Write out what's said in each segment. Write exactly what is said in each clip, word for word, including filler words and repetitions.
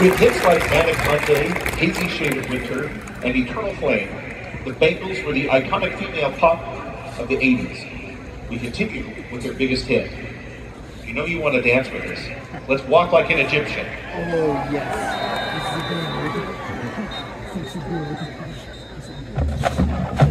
With hits like Manic Monday, Hazy Shade of Winter, and Eternal Flame, the Bangles were the iconic female pop of the eighties. We continue with their biggest hit. You know you want to dance with us. Let's Walk Like an Egyptian. Oh, yes. This is good. This is good.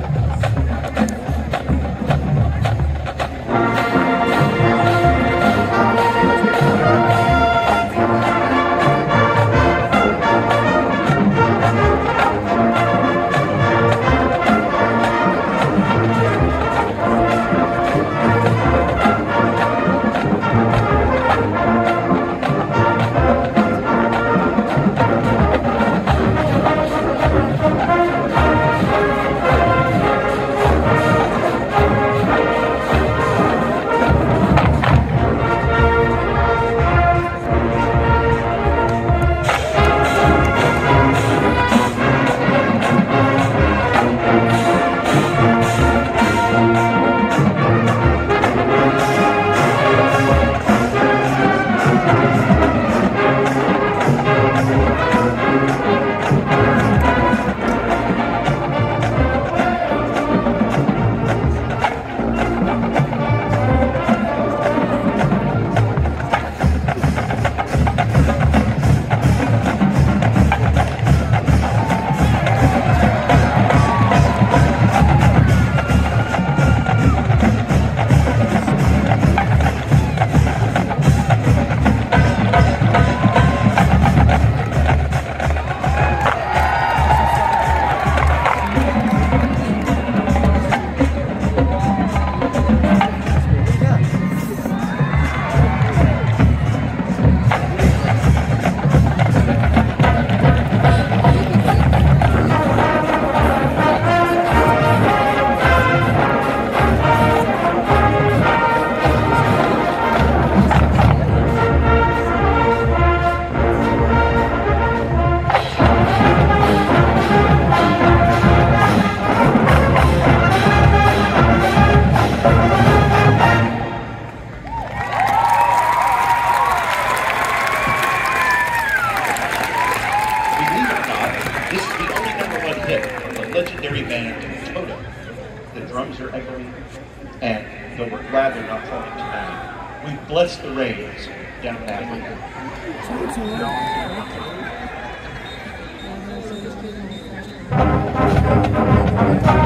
Legendary band Toto. The drums are echoing, and though we're glad they're not playing tonight, we bless the rains down in Africa.